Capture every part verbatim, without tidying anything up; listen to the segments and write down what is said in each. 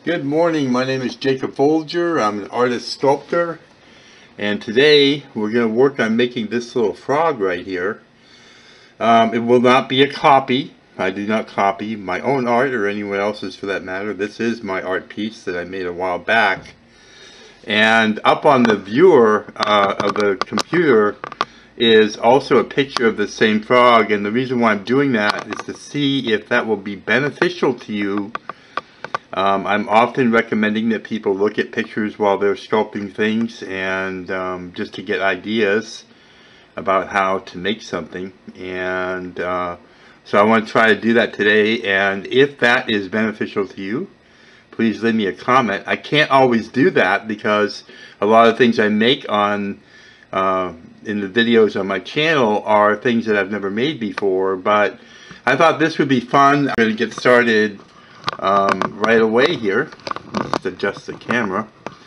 Good morning, my name is Jacob Folger. I'm an artist sculptor, and today we're going to work on making this little frog right here. Um, it will not be a copy. I do not copy my own art or anyone else's for that matter. This is my art piece that I made a while back. And up on the viewer uh, of the computer is also a picture of the same frog, and the reason why I'm doing that is to see if that will be beneficial to you. Um, I'm often recommending that people look at pictures while they're sculpting things, and um, just to get ideas about how to make something. And uh, so I want to try to do that today, and if that is beneficial to you, please leave me a comment. I can't always do that because a lot of things I make on uh, in the videos on my channel are things that I've never made before, but I thought this would be fun. I'm going to get started Um, right away here. Let's adjust the camera.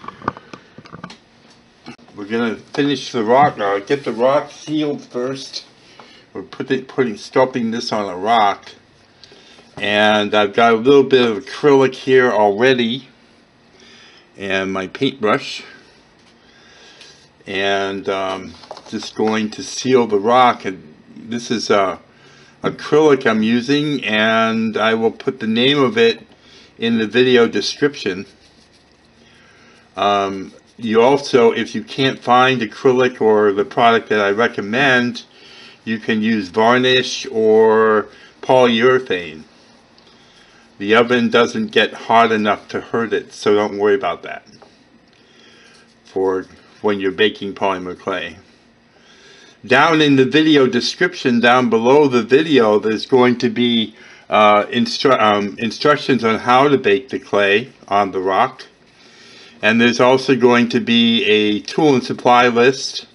We're gonna finish the rock now. Get the rock sealed first. We're putting putting sculpting this on a rock, and I've got a little bit of acrylic here already, and my paintbrush, and um, just going to seal the rock. And this is a uh, acrylic I'm using, and I will put the name of it in the video description. Um, you also, if you can't find acrylic or the product that I recommend, you can use varnish or polyurethane. The oven doesn't get hot enough to hurt it, so don't worry about that for when you're baking polymer clay. Down in the video description, down below the video, there's going to be uh, instru um, instructions on how to bake the clay on the rock. And there's also going to be a tool and supply list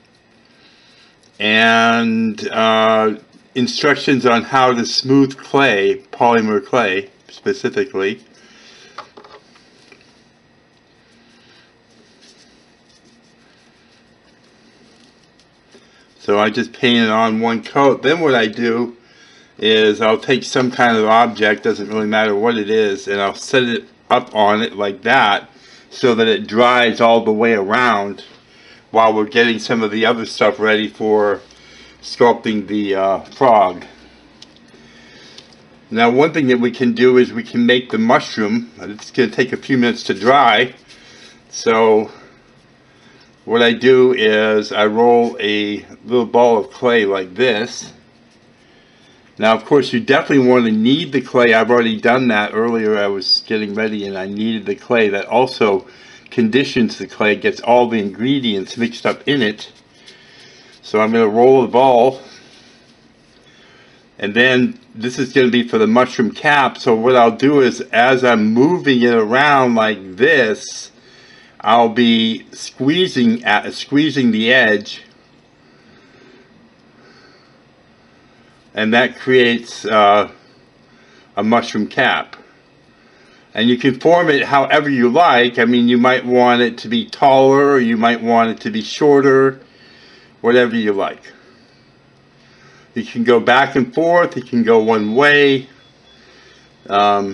and uh, instructions on how to smooth clay, polymer clay specifically. So I just paint it on one coat. Then what I do is I'll take some kind of object, doesn't really matter what it is, and I'll set it up on it like that so that it dries all the way around while we're getting some of the other stuff ready for sculpting the uh, frog. Now one thing that we can do is we can make the mushroom. It's going to take a few minutes to dry. So what I do is I roll a little ball of clay like this. Now of course you definitely want to knead the clay. I've already done that earlier. I was getting ready and I kneaded the clay. That also conditions the clay, gets all the ingredients mixed up in it. So I'm going to roll the ball, and then this is going to be for the mushroom cap. So what I'll do is as I'm moving it around like this, I'll be squeezing at squeezing the edge, and that creates uh, a mushroom cap. And you can form it however you like. I mean, you might want it to be taller, or you might want it to be shorter, whatever you like. You can go back and forth, you can go one way. Um,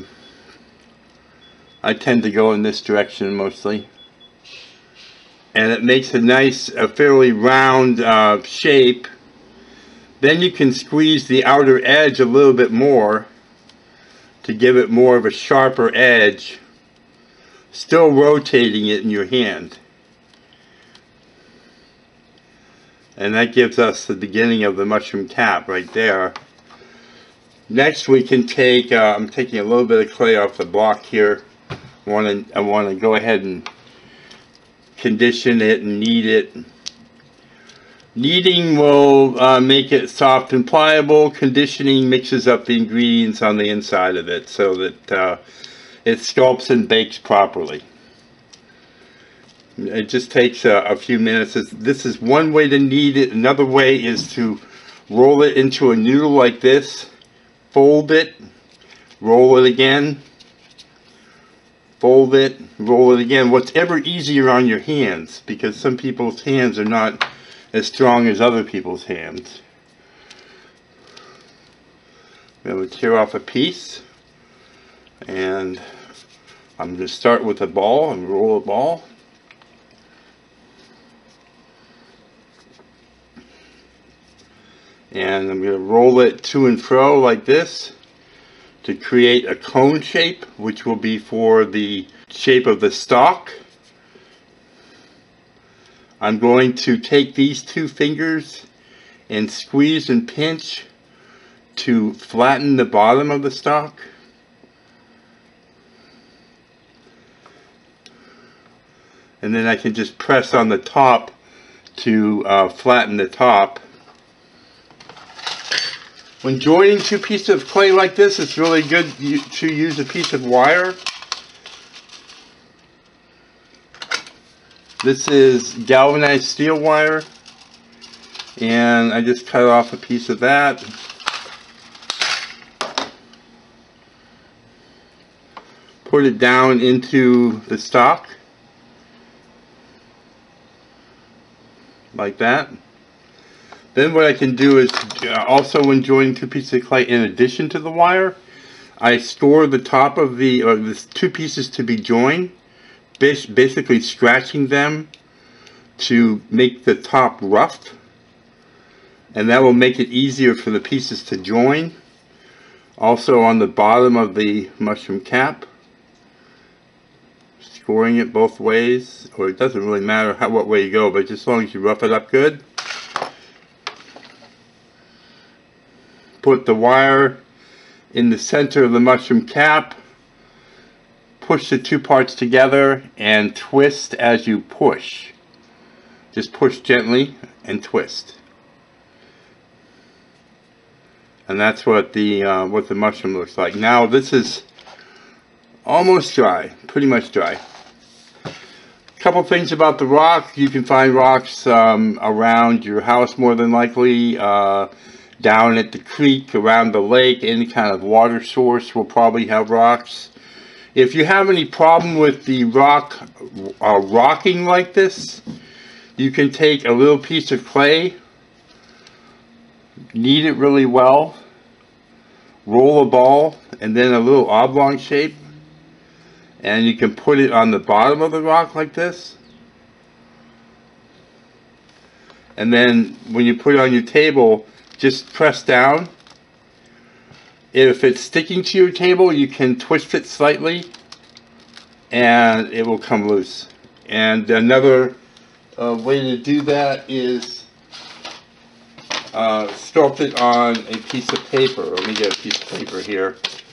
I tend to go in this direction mostly. And it makes a nice, a fairly round uh, shape. Then you can squeeze the outer edge a little bit more to give it more of a sharper edge, still rotating it in your hand. And that gives us the beginning of the mushroom cap right there. Next we can take, uh, I'm taking a little bit of clay off the block here. I want to, I want to go ahead and condition it and knead it. Kneading will uh, make it soft and pliable. Conditioning mixes up the ingredients on the inside of it so that uh, it sculpts and bakes properly. It just takes a, a few minutes. This is one way to knead it. Another way is to roll it into a noodle like this, fold it, roll it again, fold it, roll it again. Whatever easier on your hands, because some people's hands are not as strong as other people's hands. I'm going to tear off a piece and I'm going to start with a ball and roll a ball. And I'm going to roll it to and fro like this to create a cone shape, which will be for the shape of the stalk. I'm going to take these two fingers and squeeze and pinch to flatten the bottom of the stalk. And then I can just press on the top to uh, flatten the top. When joining two pieces of clay like this, it's really good to use a piece of wire. This is galvanized steel wire, and I just cut off a piece of that. Put it down into the stock, like that. Then what I can do is, uh, also when joining two pieces of clay, in addition to the wire, I store the top of the, or the two pieces to be joined, basically scratching them to make the top rough, and that will make it easier for the pieces to join. Also on the bottom of the mushroom cap, scoring it both ways, or it doesn't really matter how, what way you go, but just as long as you rough it up good. Put the wire in the center of the mushroom cap, push the two parts together and twist as you push. Just push gently and twist. And that's what the uh, what the mushroom looks like. Now this is almost dry, pretty much dry. A couple things about the rock. You can find rocks um, around your house more than likely. Uh, down at the creek, around the lake, any kind of water source will probably have rocks. If you have any problem with the rock uh, rocking like this, you can take a little piece of clay, knead it really well, roll a ball, and then a little oblong shape, and you can put it on the bottom of the rock like this. And then when you put it on your table, just press down. If it's sticking to your table, you can twist it slightly and it will come loose. And another uh, way to do that is uh, sculpt it on a piece of paper. Let me get a piece of paper here.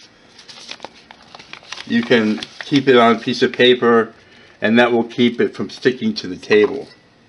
You can keep it on a piece of paper, and that will keep it from sticking to the table.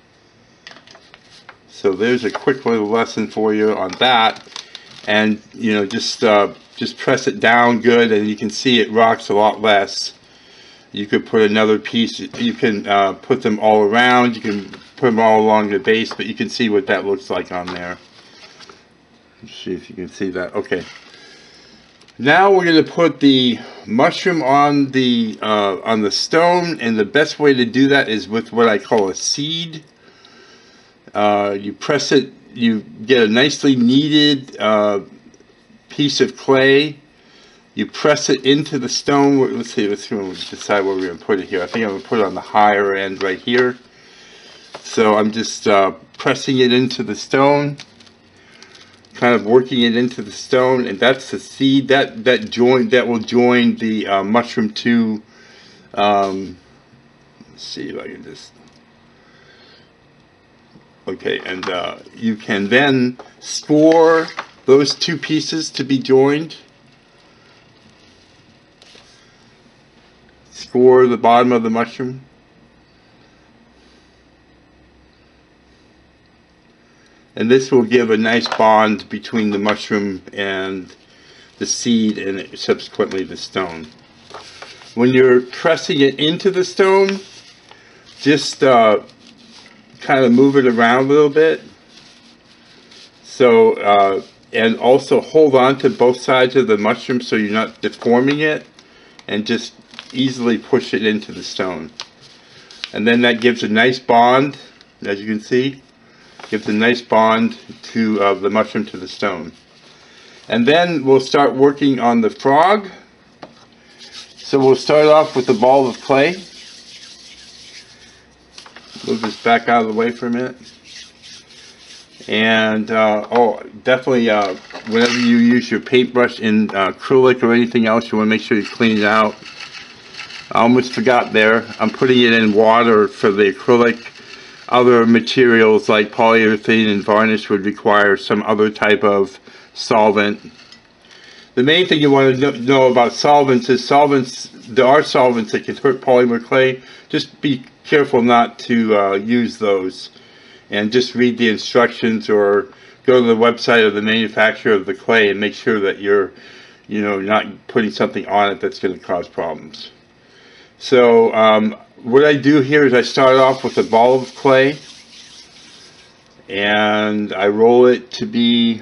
So there's a quick little lesson for you on that. And you know, just uh, just press it down good, and you can see it rocks a lot less. You could put another piece, you can uh, put them all around, you can put them all along the base, but you can see what that looks like on there. Let's see if you can see that. Okay. Now we're going to put the mushroom on the uh, on the stone, and the best way to do that is with what I call a seed. Uh, you press it, you get a nicely kneaded uh, piece of clay. You press it into the stone. Let's see, let's see, we'll decide where we're going to put it here. I think I'm going to put it on the higher end right here. So I'm just uh, pressing it into the stone, kind of working it into the stone, and that's the seed that that join that will join the uh, mushroom to. Um, let's see if I can just. Okay, and uh, you can then score those two pieces to be joined. Score the bottom of the mushroom. And this will give a nice bond between the mushroom and the seed, and subsequently the stone. When you're pressing it into the stone, just uh, kind of move it around a little bit. So, uh, and also hold on to both sides of the mushroom so you're not deforming it, and just easily push it into the stone. And then that gives a nice bond, as you can see, gives a nice bond to uh, the mushroom to the stone. And then we'll start working on the frog. So So we'll start off with the ball of clay. Move this back out of the way for a minute. And, uh, oh, definitely, uh, whenever you use your paintbrush in uh, acrylic or anything else, you want to make sure you clean it out. I almost forgot there. I'm putting it in water for the acrylic. Other materials like polyurethane and varnish would require some other type of solvent. The main thing you want to know about solvents is solvents, there are solvents that can hurt polymer clay. Just be careful not to uh, use those. And just read the instructions or go to the website of the manufacturer of the clay and make sure that you're, you know, not putting something on it that's going to cause problems. So um, what I do here is I start off with a ball of clay and I roll it to be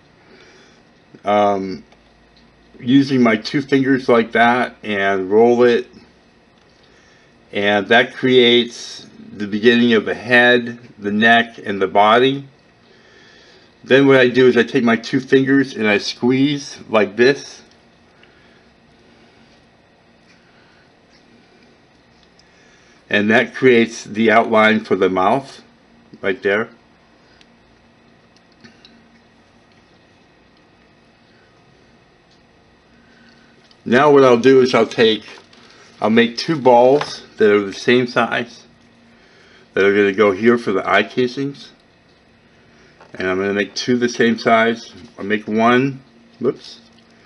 um, using my two fingers like that and roll it, and that creates the beginning of the head, the neck, and the body. Then what I do is I take my two fingers and I squeeze like this. And that creates the outline for the mouth right there. Now what I'll do is I'll take, I'll make two balls that are the same size, that are going to go here for the eye casings, and I'm going to make two the same size. I'll make one, whoops,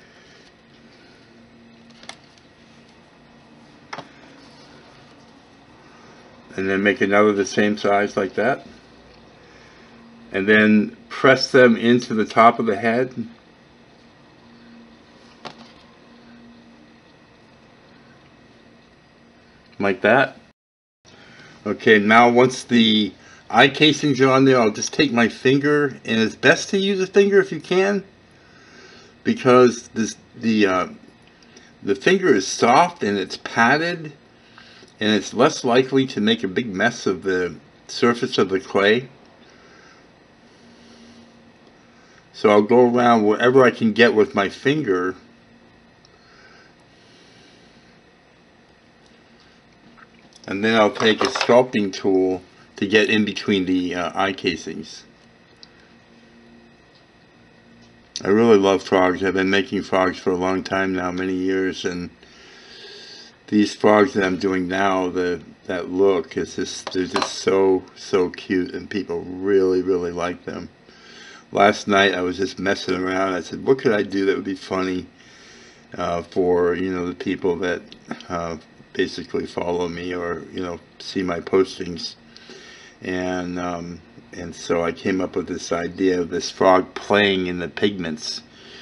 and then make another the same size like that, and then press them into the top of the head like that. Okay, now once the eye casings are on there, I'll just take my finger, and it's best to use a finger if you can, because this the uh, the finger is soft and it's padded, and it's less likely to make a big mess of the surface of the clay. So I'll go around wherever I can get with my finger. And then I'll take a sculpting tool to get in between the uh, eye casings. I really love frogs. I've been making frogs for a long time now, many years, and these frogs that I'm doing now, the that look is just, they're just so so cute, and people really really like them. Last night I was just messing around. I said, what could I do that would be funny uh, for, you know, the people that uh, basically follow me or, you know, see my postings. And um, and so I came up with this idea of this frog playing in the pigments.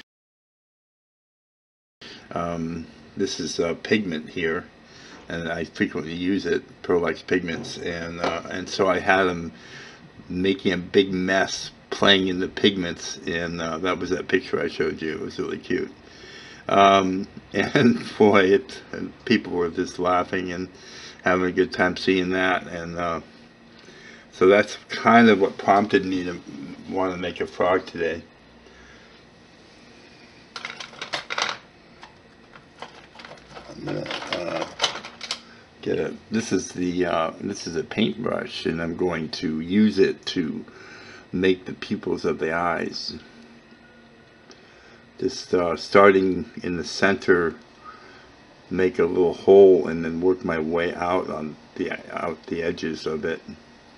Um, this is a pigment here, and I frequently use it, Prolux pigments, and uh, and so I had him making a big mess playing in the pigments, and uh, that was that picture I showed you. It was really cute. Um, and boy, it, and people were just laughing and having a good time seeing that, and uh, so that's kind of what prompted me to want to make a frog today. I'm gonna uh, get a. This is the uh, this is a paintbrush, and I'm going to use it to make the pupils of the eyes. Just uh, starting in the center, make a little hole, and then work my way out on the out the edges of it.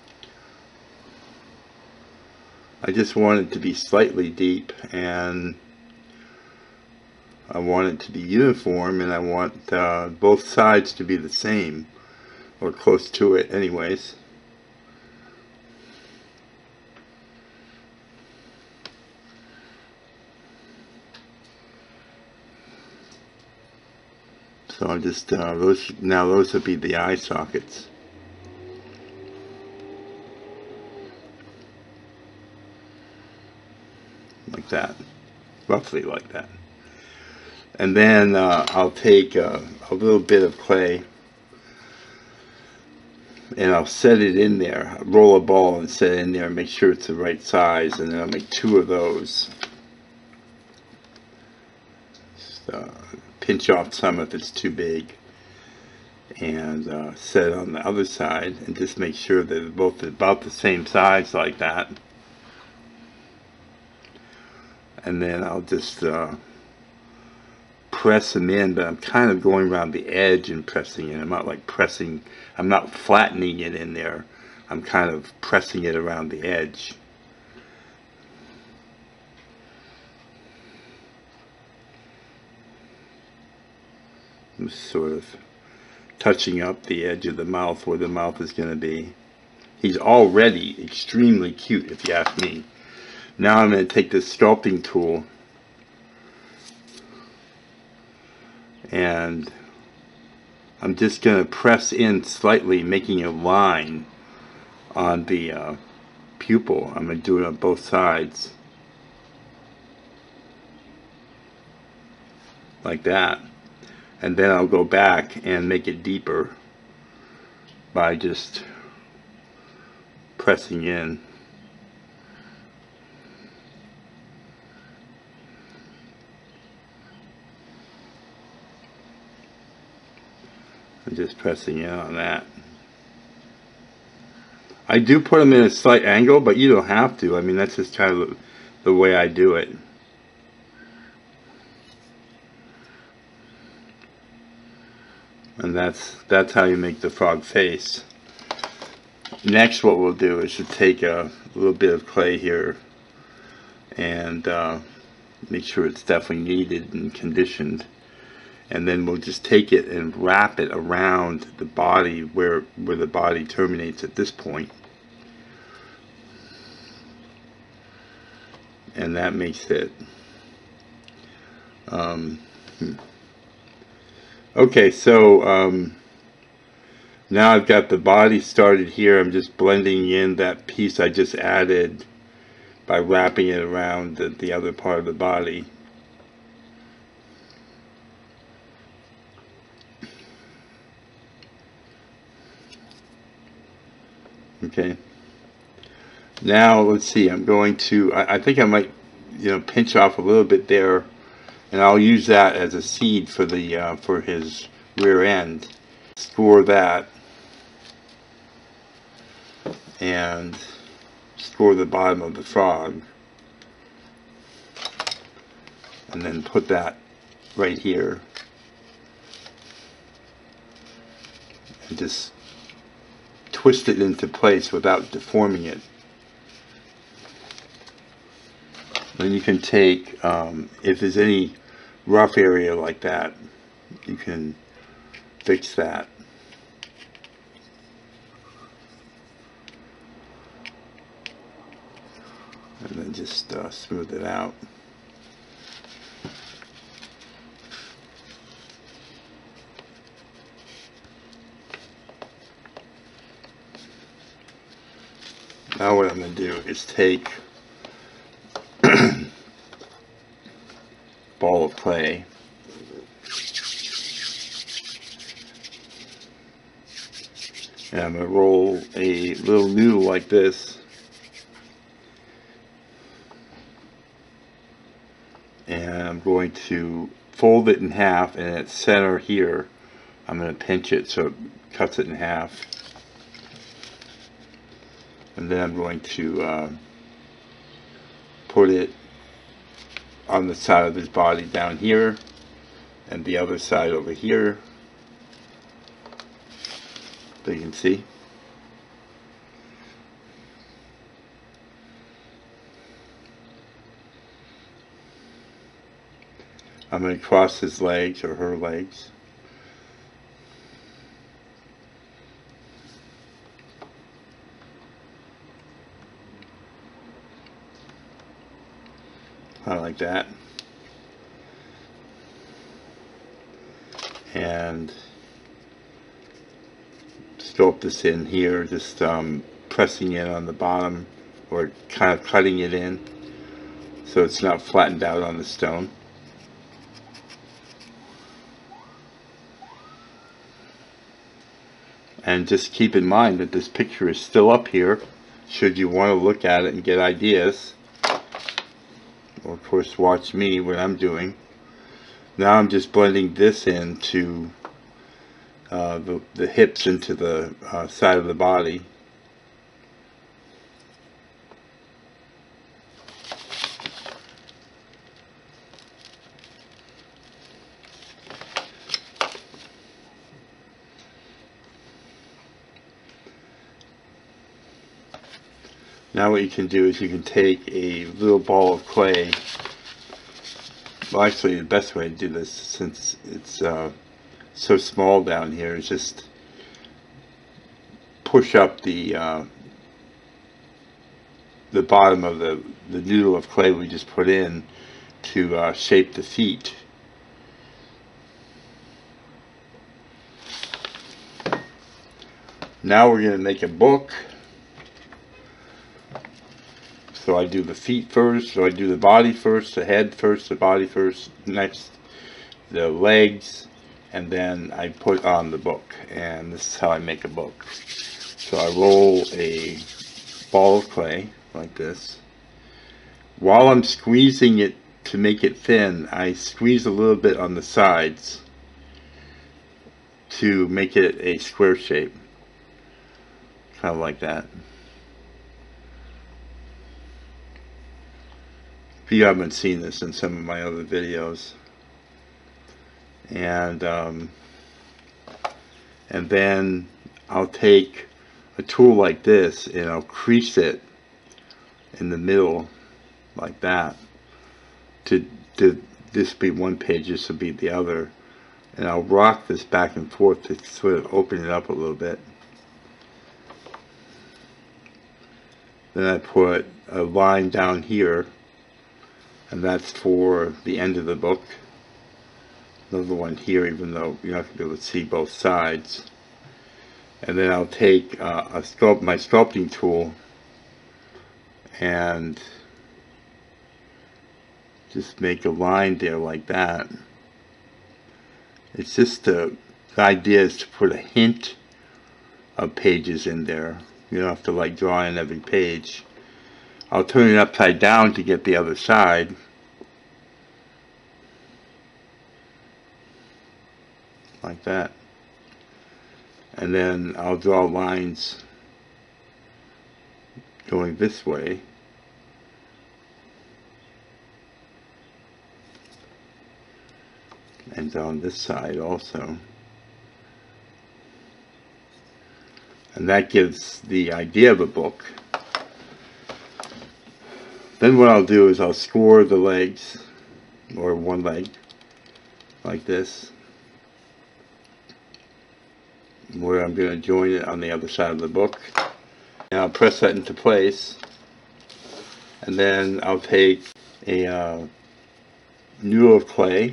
I just want it to be slightly deep, and I want it to be uniform, and I want uh, both sides to be the same, or close to it anyways. So I'll just, uh, those, now those will be the eye sockets. Like that. Roughly like that. And then uh, I'll take uh, a little bit of clay and I'll set it in there. I'll roll a ball and set it in there and make sure it's the right size, and then I'll make two of those. uh, pinch off some if it's too big, and uh, set it on the other side, and just make sure that they're both about the same size like that. And then I'll just uh, press them in, but I'm kind of going around the edge and pressing it. I'm not like pressing, I'm not flattening it in there. I'm kind of pressing it around the edge. I'm sort of touching up the edge of the mouth where the mouth is going to be. He's already extremely cute, if you ask me. Now I'm going to take this sculpting tool and I'm just going to press in slightly, making a line on the uh, pupil. I'm going to do it on both sides like that, and then I'll go back and make it deeper by just pressing in. I'm just pressing in on that. I do put them in a slight angle, but you don't have to. I mean, that's just kind of the way I do it. And that's that's how you make the frog face. Next, what we'll do is to take a little bit of clay here and uh, make sure it's definitely kneaded and conditioned. And then we'll just take it and wrap it around the body where where the body terminates at this point. And that makes it um, okay, so um, now I've got the body started here. I'm just blending in that piece I just added by wrapping it around the, the other part of the body. Okay, now let's see, I'm going to, I, I think I might, you know, pinch off a little bit there, and I'll use that as a seed for the, uh, for his rear end. Score that, and score the bottom of the frog, and then put that right here, and just twist it into place without deforming it. Then you can take, um, if there's any rough area like that, you can fix that. And then just uh, smooth it out. Now what I'm going to do is take a ball of clay and I'm going to roll a little noodle like this, and I'm going to fold it in half, and at center here I'm going to pinch it so it cuts it in half. And then I'm going to uh, put it on the side of his body down here, and the other side over here, so you can see. I'm going to cross his legs, or her legs. Kind of like that, and sculpt this in here, just um, pressing in on the bottom, or kind of cutting it in so it's not flattened out on the stone. And just keep in mind that this picture is still up here should you want to look at it and get ideas. Or of course watch me what I'm doing. Now I'm just blending this into uh, the, the hips into the uh, side of the body. Now what you can do is you can take a little ball of clay. Well, actually the best way to do this, since it's uh, so small down here, is just push up the uh, the bottom of the, the noodle of clay we just put in to uh, shape the feet. Now we're going to make a book. So I do the feet first, so I do the body first, the head first, the body first, next the legs, and then I put on the book. And this is how I make a book. So I roll a ball of clay like this. While I'm squeezing it to make it thin, I squeeze a little bit on the sides to make it a square shape. Kind of like that. If you haven't seen this in some of my other videos. And um, and then I'll take a tool like this and I'll crease it in the middle like that. To, to this be one page, this will be the other. And I'll rock this back and forth to sort of open it up a little bit. Then I put a line down here, and that's for the end of the book. Another one here, even though you're not going to be able to see both sides. And then I'll take uh, a sculpt, my sculpting tool and just make a line there like that. It's just the, the idea is to put a hint of pages in there. You don't have to like draw in every page. I'll turn it upside down to get the other side. Like that. And then I'll draw lines going this way. And on this side also. And that gives the idea of a book. Then what I'll do is I'll score the legs, or one leg, like this, where I'm going to join it on the other side of the book. And I'll press that into place. And then I'll take a uh, noodle of clay.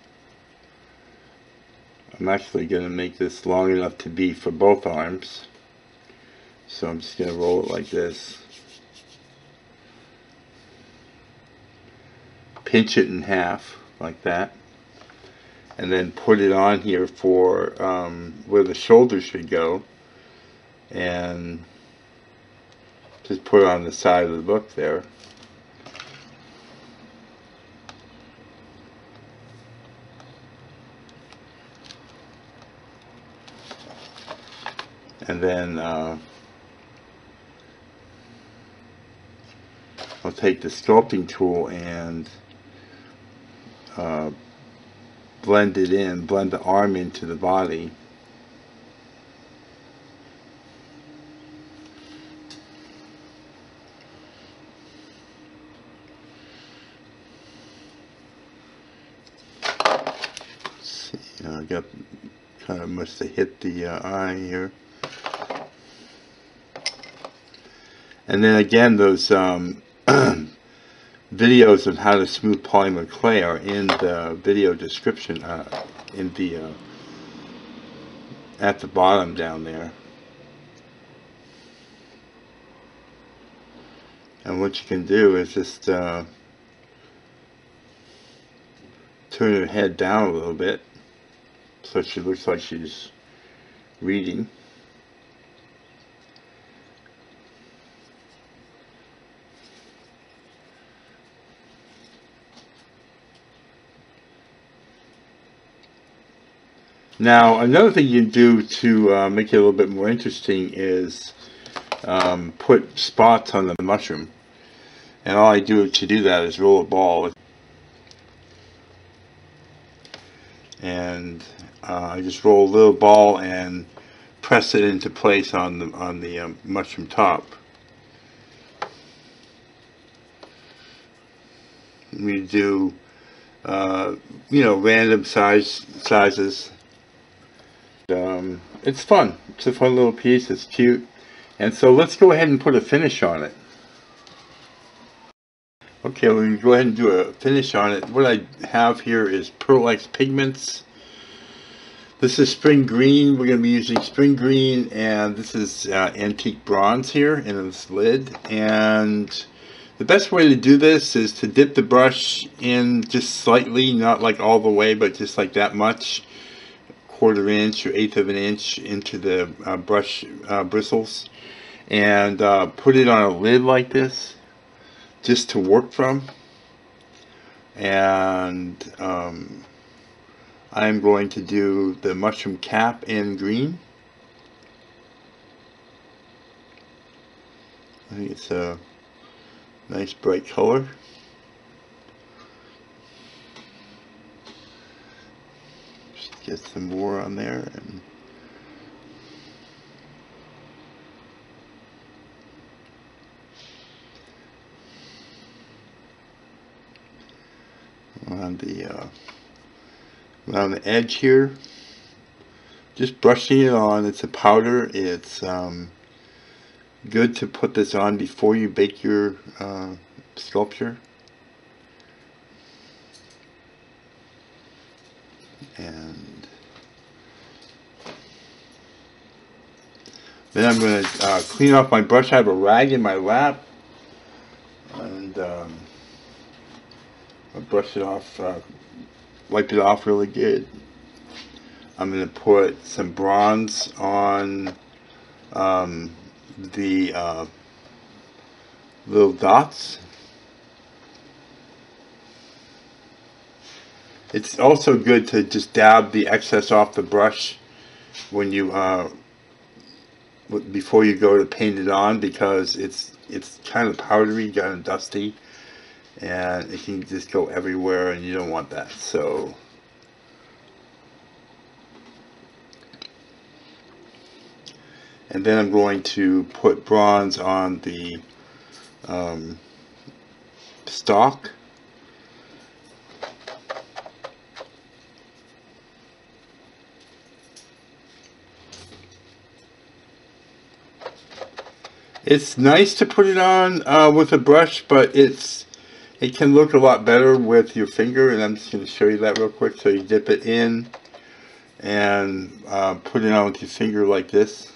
I'm actually going to make this long enough to be for both arms. So I'm just going to roll it like this. Pinch it in half, like that. And then put it on here for um, where the shoulders should go. And just put it on the side of the book there. And then uh, I'll take the sculpting tool and uh, blend it in, blend the arm into the body. Let's see, I got kind of must have hit the uh, eye here. And then again, those um, videos of how to smooth polymer clay are in the video description, uh, in the uh, at the bottom down there. And what you can do is just uh, turn her head down a little bit so she looks like she's reading. Now, another thing you can do to uh, make it a little bit more interesting is um, put spots on the mushroom. And all I do to do that is roll a ball. And uh, I just roll a little ball and press it into place on the, on the um, mushroom top. We do, uh, you know, random size sizes. Um, it's fun. It's a fun little piece. It's cute. And so let's go ahead and put a finish on it. Okay, we're going to go ahead and do a finish on it. What I have here is Pearl Pigments. This is spring green. We're going to be using spring green, and this is uh, antique bronze here in this lid. And the best way to do this is to dip the brush in just slightly, not like all the way, but just like that much, quarter inch or eighth of an inch into the uh, brush uh, bristles, and uh, put it on a lid like this, just to work from. And um, I'm going to do the mushroom cap in green. I think it's a nice bright color. Just get some more on there. And around the uh, around the edge here, just brushing it on. It's a powder. It's um, good to put this on before you bake your uh, sculpture. And then I'm going to uh, clean off my brush. I have a rag in my lap, and um, I'll brush it off, uh, wipe it off really good. I'm going to put some bronze on um, the uh, little dots. It's also good to just dab the excess off the brush when you uh, before you go to paint it on, because it's it's kind of powdery, kind of dusty, and it can just go everywhere, and you don't want that. So and then I'm going to put bronze on the um, stalk. It's nice to put it on uh, with a brush, but it's it can look a lot better with your finger, and I'm just going to show you that real quick. So you dip it in and uh, put it on with your finger like this.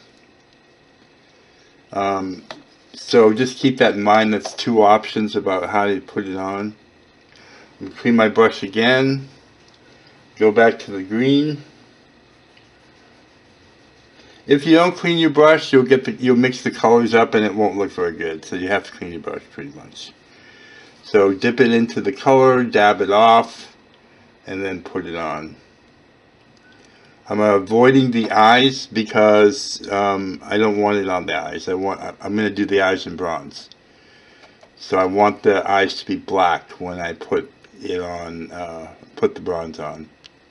Um, so just keep that in mind. That's two options about how to put it on. I'm going to clean my brush again, go back to the green. If you don't clean your brush, you'll get the, you'll mix the colors up and it won't look very good. So you have to clean your brush pretty much. So dip it into the color, dab it off, and then put it on. I'm avoiding the eyes because um, I don't want it on the eyes. I want I'm going to do the eyes in bronze. So I want the eyes to be black when I put it on, uh, put the bronze on.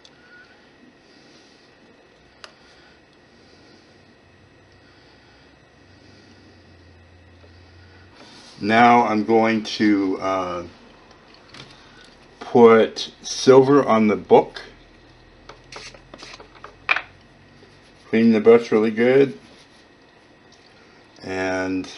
Now I'm going to uh, put silver on the book. Clean the brush really good. And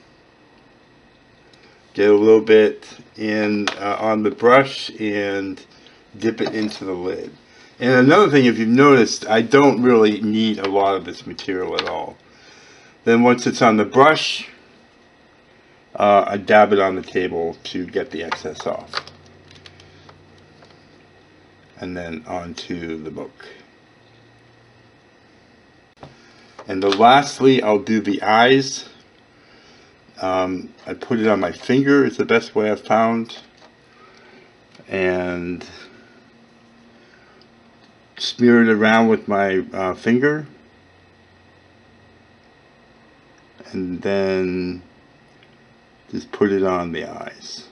get a little bit in uh, on the brush and dip it into the lid. And another thing, if you've noticed, I don't really need a lot of this material at all. Then once it's on the brush, Uh, I dab it on the table to get the excess off, and then onto the book. And then lastly, I'll do the eyes. Um, I put it on my finger. It's the best way I've found, and smear it around with my uh, finger, and then just put it on the eyes.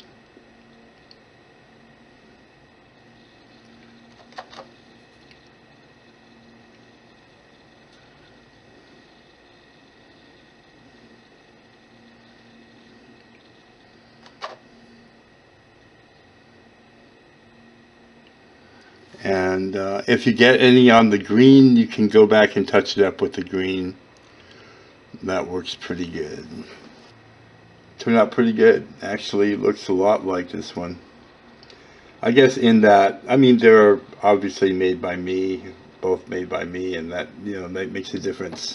And uh, if you get any on the green, you can go back and touch it up with the green. That works pretty good. Turned out pretty good. Actually, it looks a lot like this one. I guess in that, I mean, they're obviously made by me, both made by me, and that, you know, that makes a difference.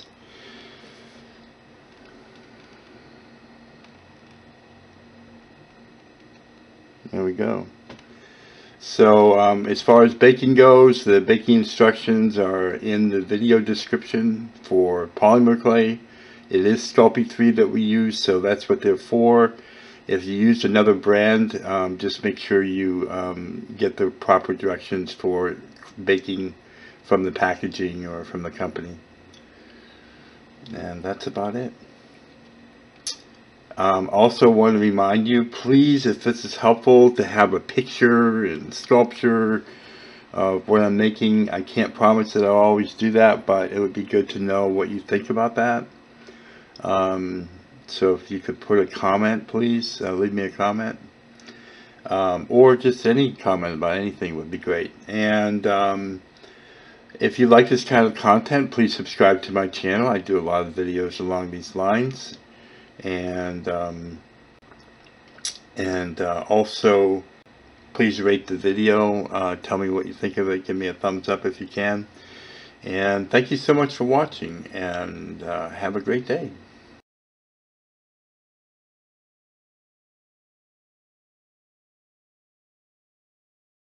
There we go. So um, as far as baking goes, the baking instructions are in the video description for polymer clay. It is Sculpey three that we use, so that's what they're for. If you use another brand, um, just make sure you um, get the proper directions for baking from the packaging or from the company. And that's about it. Um, also want to remind you, please, if this is helpful, to have a picture and sculpture of what I'm making. I can't promise that I'll always do that, but it would be good to know what you think about that. Um, so if you could put a comment, please, uh, leave me a comment. Um, or just any comment about anything would be great. And um, if you like this kind of content, please subscribe to my channel. I do a lot of videos along these lines. And um, and uh, also please rate the video, uh, tell me what you think of it, give me a thumbs up if you can, and thank you so much for watching, and uh, have a great day.